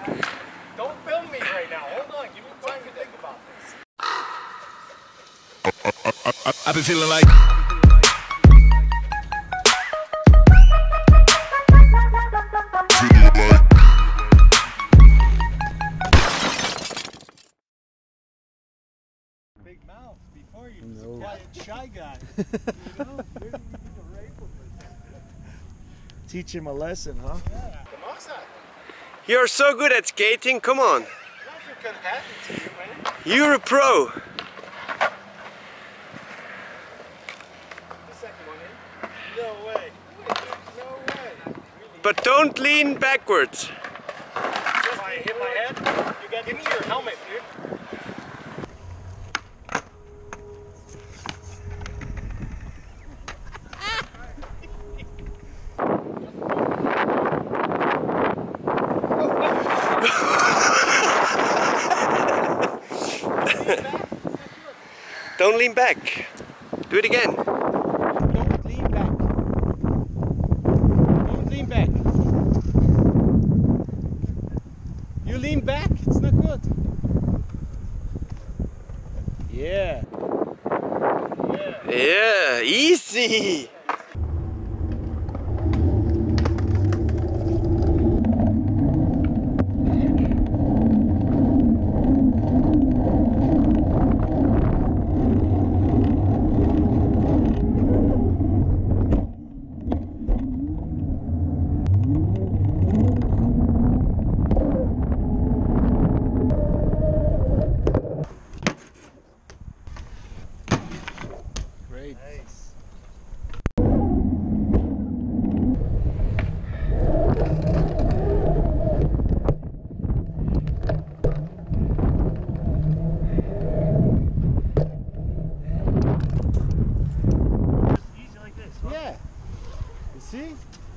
Don't film me right now. Hold on. Give me time to think about this. I've been feeling like. Big mouth before you. He's a quiet, shy guy. You know, maybe we need to rape him. Teach him a lesson, huh? Yeah. You're so good at skating, come on. Nothing could happen to you, man. You're a pro. The second one in. No way. No way. But don't lean backwards. Just I hit my head. You got give me your helmet, dude. Don't lean back. Do it again. Don't lean back. Don't lean back. You lean back, it's not good. Yeah. Yeah. Yeah, easy. Great. Nice. Easy like this, huh? Yeah. You see?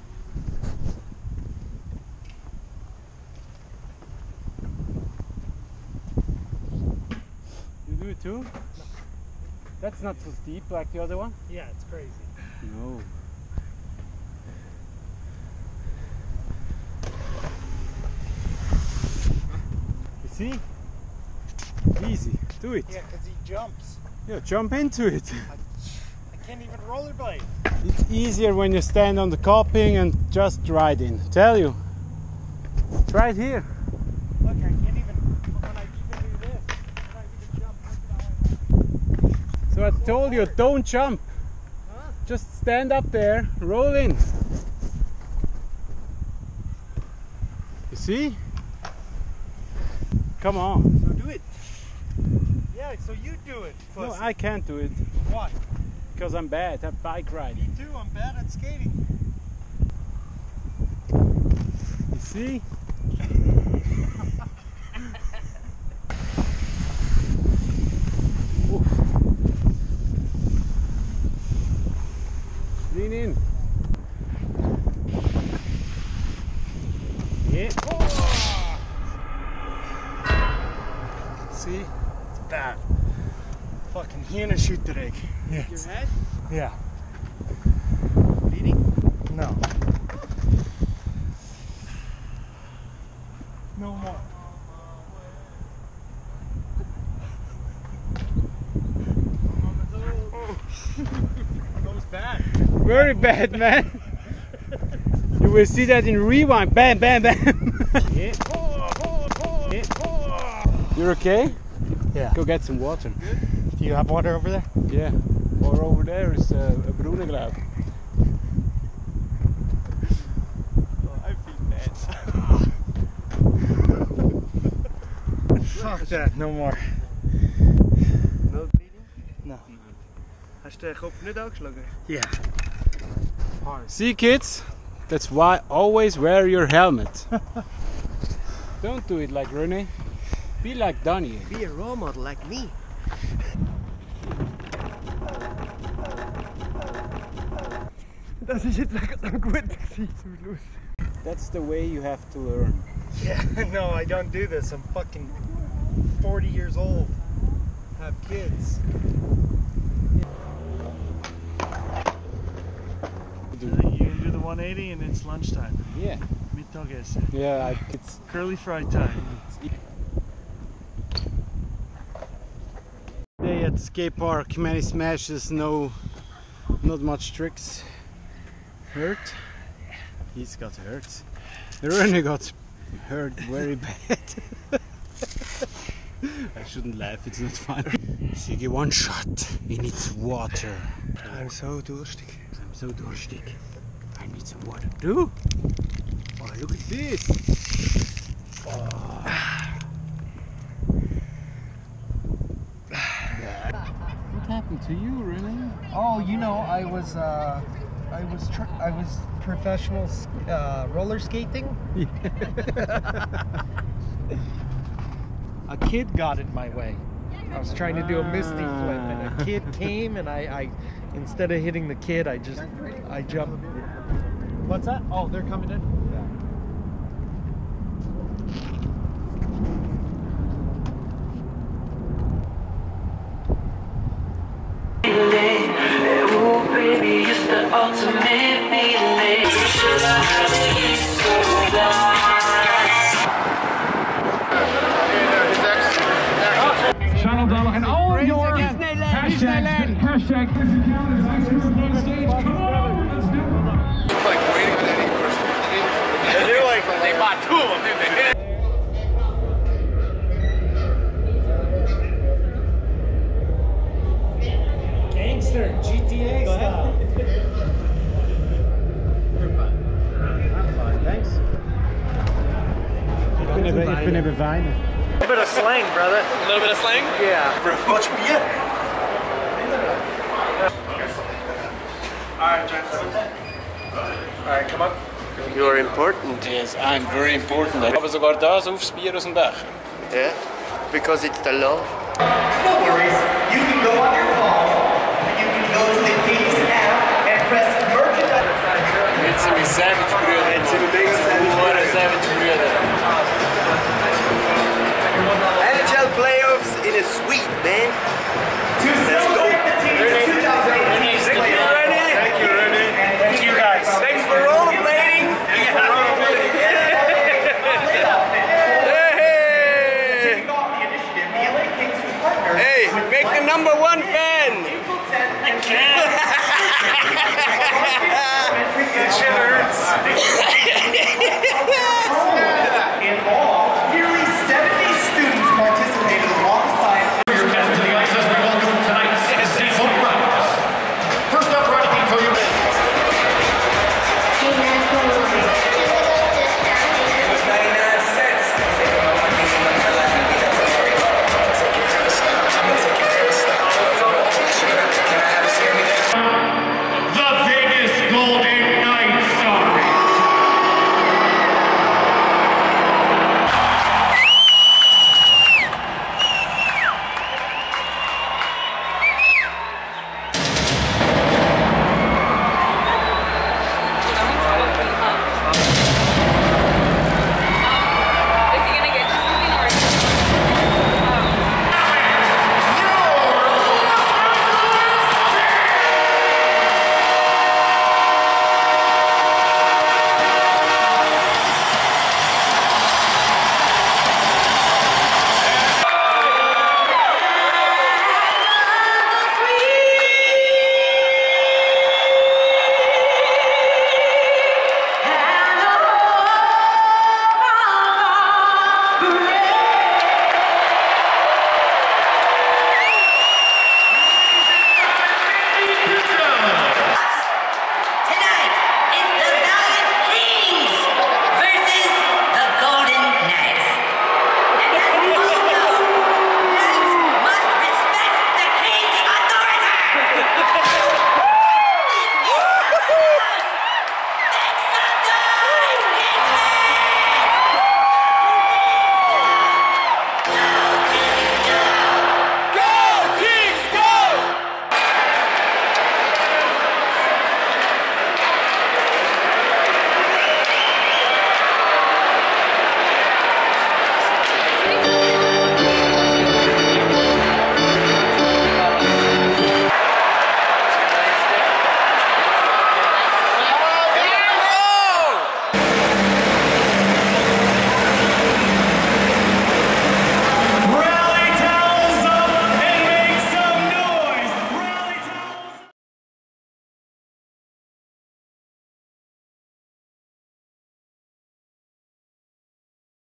You do it too? That's not so steep like the other one? Yeah, it's crazy. No. You see? Easy. Do it. Yeah, because he jumps. Yeah, jump into it. I can't even rollerblade. It's easier when you stand on the coping and just ride in. Tell you. It's right here. Look, I can't even, when I even do this, when I even jump. So I told you, don't jump. Huh? Just stand up there, roll in. You see? Come on. So do it. Yeah, so you do it. No, Pussy. I can't do it Why? because I'm bad at bike Me riding. too, I'm bad at skating. You see? Oof. Lean in. Yeah. See? It's bad. Fucking hyena-skyttereg. Yes. Your head? Yeah. Bleeding? No. No more. That was bad. Very bad, man. You will see that in rewind. Bam, bam, bam. Yeah. Yeah. You're okay? Yeah. Go get some water. Do you have water over there? Yeah. Or over there is a Bruneglaub. I feel bad. Fuck that, no more. No bleeding? No. Hast du den Kopf nicht angeschlagen? Yeah. See, kids? That's why always wear your helmet. Don't do it like Rene. Be like Donnie. Be a role model like me. Das ist jetzt noch gut gewesen zum Schluss. That's the way you have to learn. Yeah, no, I don't do this. I'm fucking 40 years old. Have kids. You do the 180 and it's lunchtime. Yeah. Mittag. toch is. Yeah, it's Curly fry time. day at the skate park. Many smashes, not much tricks. Hurt? He's got hurt. Ronnie got hurt very bad. I shouldn't laugh, it's not fun. Siggy, one shot. He needs water. I'm so durstig. I'm so thirsty. I need some water too. Oh, look at this. Oh. What happened to you, Rene? Oh, you know, I was professional roller skating. A kid got in my way. I was trying to do a misty flip, and a kid came, and I instead of hitting the kid, I jumped. What's that? Oh, they're coming in. Oh baby, it's the ultimate feeling. Sean O'Donnell and all your hashtag this account is actually on stage. Come on, let's do it. Like waiting on any person. They're like they bought two of them, didn't they? Gangster, GTA style. I'm fine, thanks. Ik ben even fijn. A bit of slang, brother. A little bit of slang? Yeah. Much beer. Alright, come on. You are important. Yes, I'm very important. Ich habe sogar das aufs Bier aus dem Becher. Yeah? Because it's the law. No worries. You can go on your phone, you can go to the Kings app and press merchandise. Jetzt sind wir Savage-Brüder. Jetzt sind wir Savage-Brüder. NHL playoffs in a suite, man. To celebrate the team's 2018 playoffs. Thank you, Rene. Thank you guys. Thanks for rollerblading. Hey, make the #1